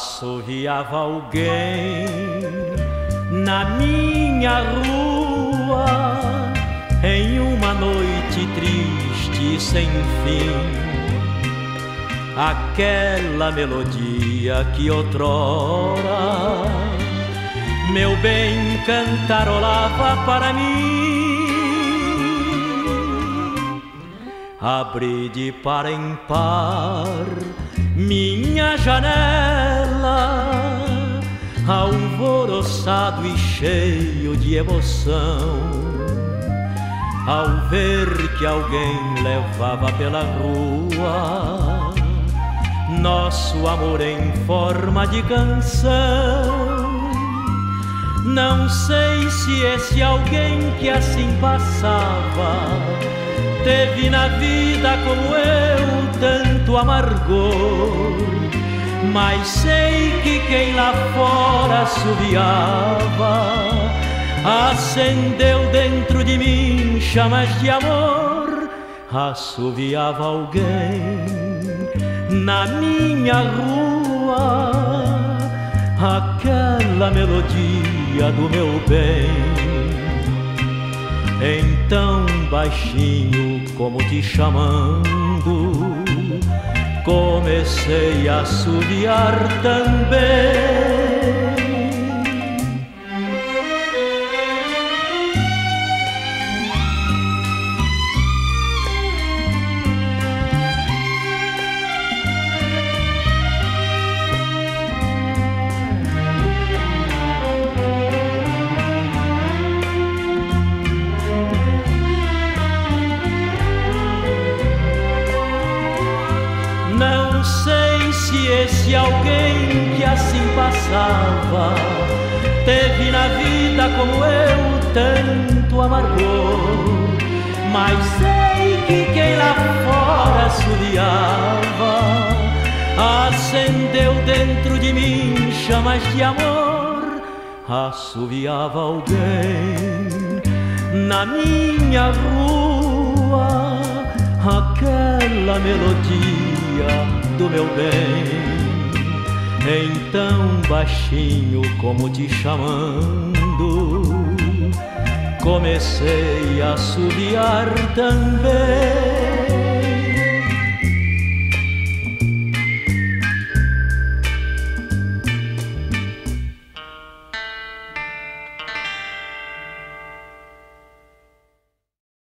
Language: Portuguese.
Assoviava alguém na minha rua em uma noite triste sem fim, aquela melodia que outrora meu bem cantarolava para mim. Abri de par em par minha janela, alvoroçado e cheio de emoção, ao ver que alguém levava pela rua nosso amor em forma de canção. Não sei se esse alguém que assim passava teve na vida como eu tanto amargor, mas sei que quem lá fora assoviava acendeu dentro de mim chamas de amor. Assoviava alguém na minha rua aquela melodia do meu bem. Então baixinho como te chamando, comecei a assoviar também. Não sei se esse alguém que assim passava teve na vida como eu tanto amargor, mas sei que quem lá fora assoviava acendeu dentro de mim chamas de amor. Assoviava alguém na minha rua aquela melodia do meu bem. Então baixinho como te chamando, comecei a assoviar também.